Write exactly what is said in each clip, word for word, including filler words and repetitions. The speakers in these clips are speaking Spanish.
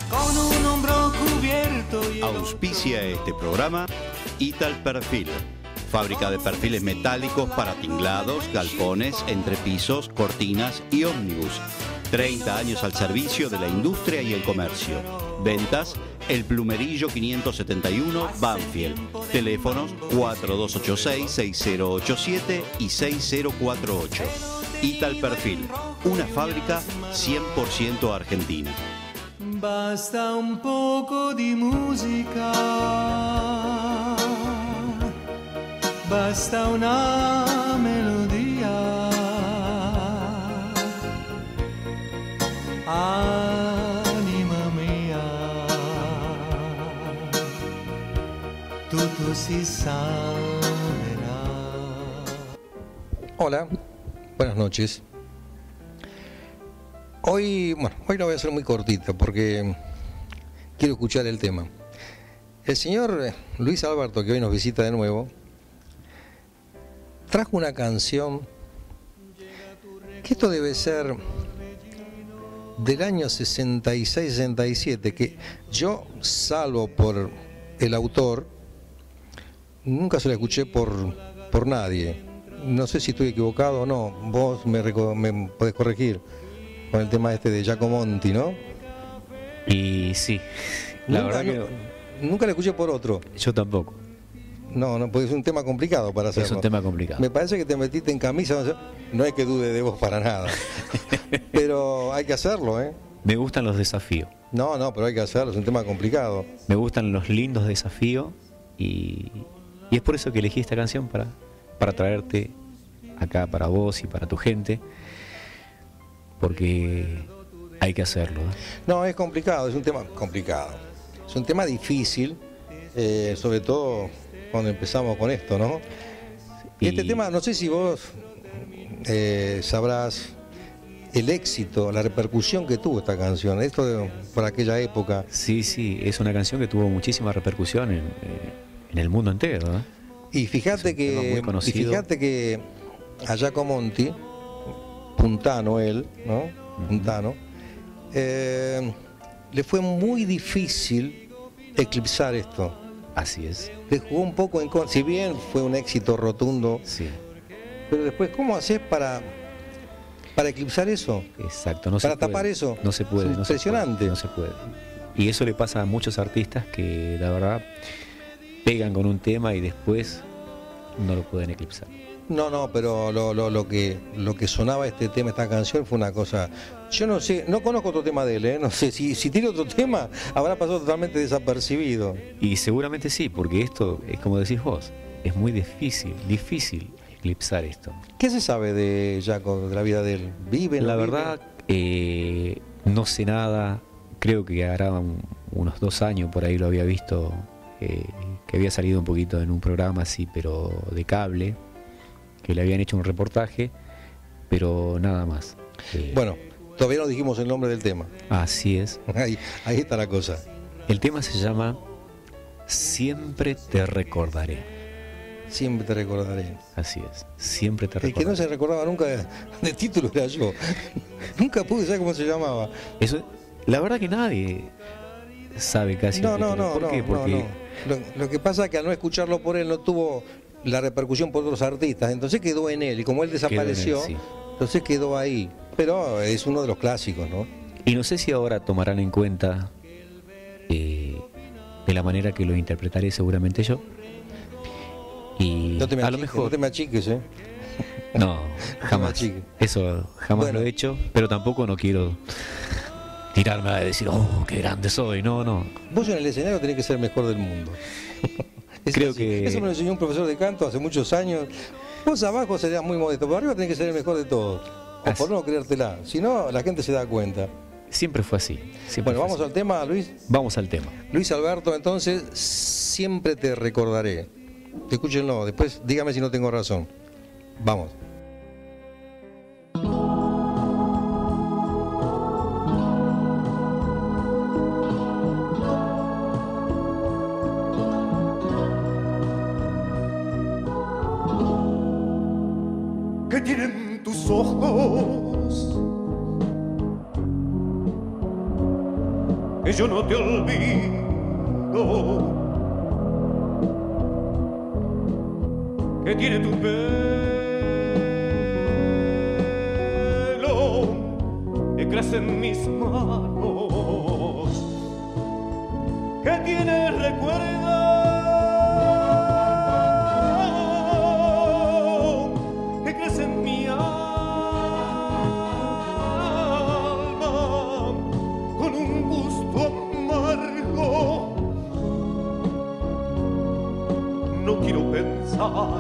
con un hombro cubierto. Y auspicia este programa Ital Perfil, fábrica de perfiles metálicos para tinglados, galpones, entrepisos, cortinas y ómnibus. treinta años al servicio de la industria y el comercio. Ventas, El Plumerillo quinientos setenta y uno, Banfield. Teléfonos cuatro dos ocho seis, seis cero ocho siete y seis cero cuatro ocho. Ital Perfil, una fábrica cien por ciento argentina. basta un poco di musica, basta una melodía, anima mia, tutto si salverà. Hola, buenas noches. Hoy, bueno, hoy lo voy a hacer muy cortito porque quiero escuchar el tema. El señor Luis Alberto, que hoy nos visita de nuevo, trajo una canción que esto debe ser del año sesenta y seis sesenta y siete, que yo, salvo por el autor, nunca se la escuché por, por nadie. No sé si estoy equivocado o no, vos me, me podés corregir con el tema este de Giacomonti, ¿no? Y sí, la nunca, verdad no, que nunca la escuché por otro. yo tampoco. No, no, porque es un tema complicado para hacerlo. Es un tema complicado. Me parece que te metiste en camisa, no es que dude de vos para nada. Pero hay que hacerlo, ¿eh? Me gustan los desafíos. No, no, pero hay que hacerlo, es un tema complicado. Me gustan los lindos desafíos y, y es por eso que elegí esta canción para, para traerte acá para vos y para tu gente, porque hay que hacerlo, ¿eh? No, es complicado, es un tema complicado. Es un tema difícil, eh, sobre todo cuando empezamos con esto, ¿no? Y, y este tema, no sé si vos eh, sabrás el éxito, la repercusión que tuvo esta canción, esto de, por aquella época. Sí, sí, es una canción que tuvo muchísima repercusión en, en el mundo entero, ¿eh? Y fíjate que, y fíjate que a Giacomonti, puntano él, ¿no? Uh-huh. Puntano, eh, le fue muy difícil eclipsar esto. Así es. Le jugó un poco en contra, si bien fue un éxito rotundo, sí. Pero después, ¿cómo haces para, para eclipsar eso? Exacto, no para se tapar puede. eso. No se puede. Es no impresionante. Se puede, no se puede. Y eso le pasa a muchos artistas que la verdad pegan con un tema y después no lo pueden eclipsar. No, no, pero lo, lo, lo que lo que sonaba este tema, esta canción, fue una cosa. Yo no sé, no conozco otro tema de él, ¿eh? No sé, si, si tiene otro tema, habrá pasado totalmente desapercibido. Y seguramente sí, porque esto es como decís vos, es muy difícil, difícil eclipsar esto. ¿Qué se sabe de Jaco, de la vida de él? ¿Vive? La no verdad, eh, no sé nada. Creo que hará un, unos dos años por ahí lo había visto, eh, que había salido un poquito en un programa así, pero de cable, que le habían hecho un reportaje, pero nada más. Eh, bueno, todavía no dijimos el nombre del tema. Así es. Ahí, ahí está la cosa. El tema se llama Siempre te recordaré. Siempre te recordaré. Así es, siempre te recordaré. El que no se recordaba nunca de, de título era yo. Nunca pude saber cómo se llamaba. Eso, la verdad que nadie sabe casi. No, no, no. ¿Por no, qué? Porque no, no. Lo, lo que pasa es que al no escucharlo por él no tuvo la repercusión por otros artistas, entonces quedó en él, y como él desapareció, él, sí. Entonces quedó ahí, pero es uno de los clásicos, ¿no? Y no sé si ahora tomarán en cuenta eh, de la manera que lo interpretaré seguramente yo, y no te me a achiques, lo mejor no te me achiques, ¿eh? No, jamás, eso jamás bueno. Lo he hecho, pero tampoco no quiero tirarme a decir, oh, qué grande soy, no, no. Vos en el escenario tenés que ser el mejor del mundo. Creo así. que Eso me lo enseñó un profesor de canto hace muchos años. Vos abajo serías muy modesto, pero arriba tenés que ser el mejor de todos. O así. Por no creértela. Si no, la gente se da cuenta. Siempre fue así. Siempre bueno, fue vamos así. al tema, Luis. Vamos al tema. Luis Alberto, entonces, siempre te recordaré. Escúchenlo, después dígame si no tengo razón. Vamos. Que tienen tus ojos, que yo no te olvido, que tiene tu pelo, que crece en mis manos, que tiene recuerdo, que crece en mi alma, con un gusto amargo. No quiero pensar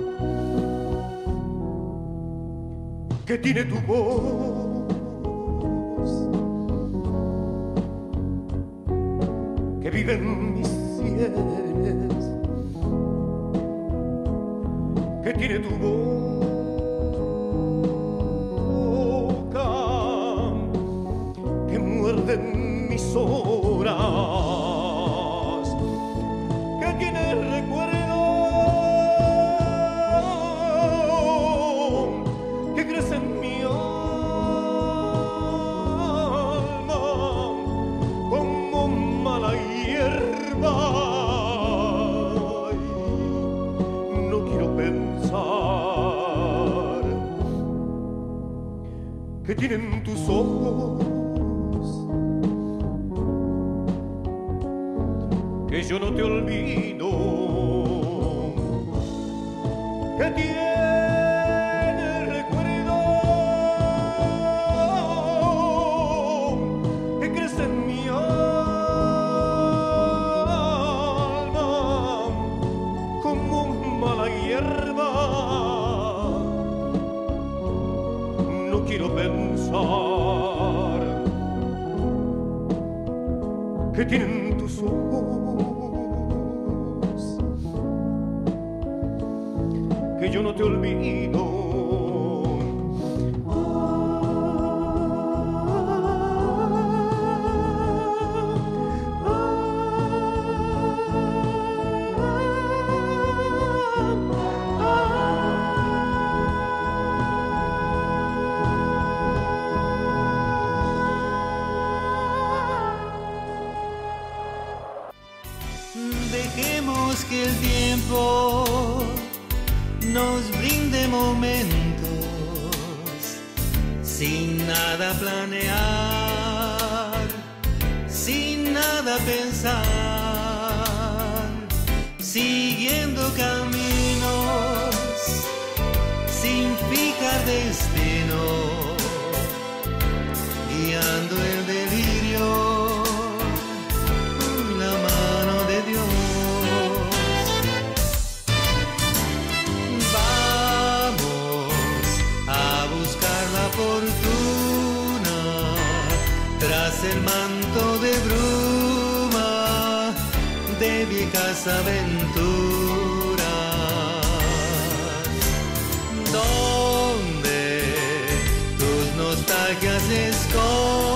que tiene tu voz, que vive en mis sienes, que tiene tu boca, que muerde en mis horas, que tiene recuerdo, que crece en mi alma como mala hierba. Ay, no quiero pensar que tienen tus ojos, que yo no te olvido, que tiene recuerdo, que crece en mi alma como mala hierba. No quiero pensar que tienen tus ojos, que yo no te olvido. Dejemos que el tiempo nos brinde momentos sin nada planear, sin nada pensar, siguiendo caminos sin fijar destino, guiando el delirio. Fortuna tras el manto de bruma de viejas aventuras, donde tus nostalgias se esconden